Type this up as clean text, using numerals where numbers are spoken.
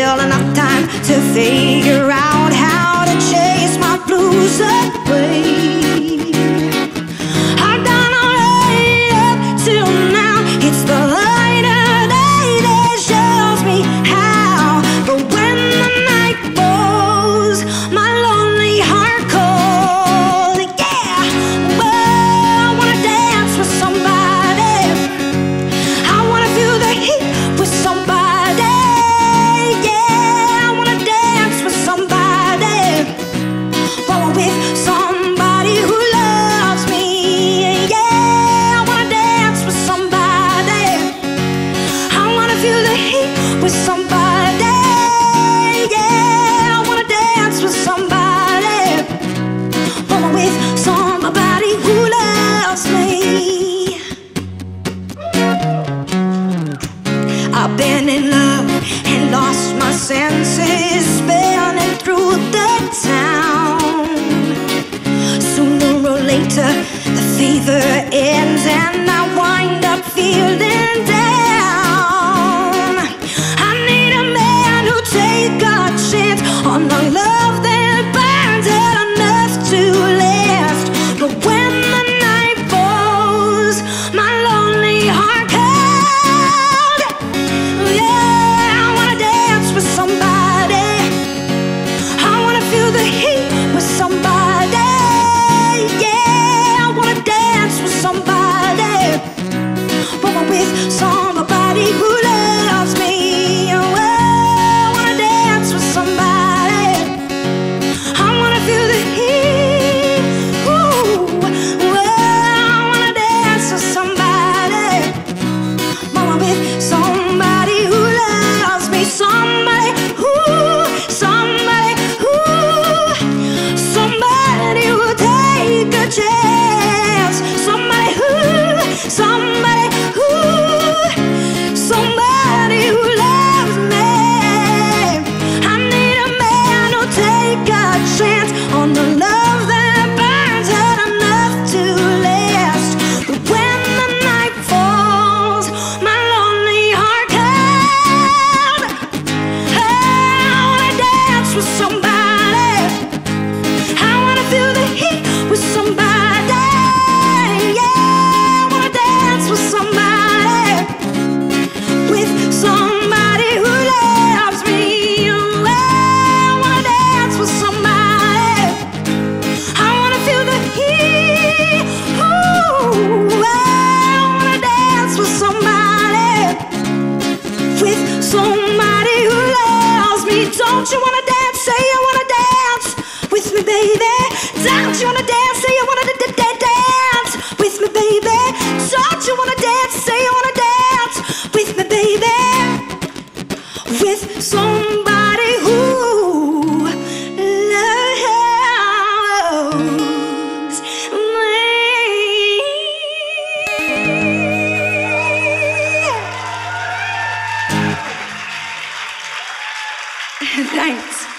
still enough time to figure out how to chase my blues away. I've done all right up till now. It's the lighter day that shows me how. But when the night falls, my lonely heart calls. Yeah, well, I wanna dance with somebody. I wanna feel the heat with somebody. Yeah, I wanna dance with somebody. Well, with somebody who loves me. Yeah, I wanna dance with somebody. I wanna feel the heat with somebody. Yeah, I wanna dance with somebody. Well, with somebody who loves me. I've been in love and lost my senses, spinning through the town. Sooner or later, the fever ends and I wind up feeling down. I need a man who'll take a chance on the love that burns hot enough to last. But when the night falls, my lonely heart cold. Yeah, I wanna dance with somebody. I wanna feel the heat with somebody. Yeah, I wanna dance with somebody. But with somebody who loves me. Oh, I wanna dance with somebody. I wanna feel the heat. Ooh, I wanna dance with somebody. But with somebody who loves me. Somebody who will take a chance. Somebody who loves me. I need a man who'll take a chance on the love that burns hot enough to last. But when the night falls, my lonely heart cold. I wanna dance with somebody. I wanna feel the heat with somebody. Yeah, I wanna dance with somebody. With somebody who loves me. Oh, I wanna dance with somebody. I wanna feel the heat. Ooh, I wanna dance with somebody. With somebody who loves me. Don't you wanna dance? Say you wanna dance with me, baby. Don't you wanna dance? Say you wanna dance with me, baby. Don't you wanna dance? Say you wanna dance with me, baby. With somebody who loves me. Thanks.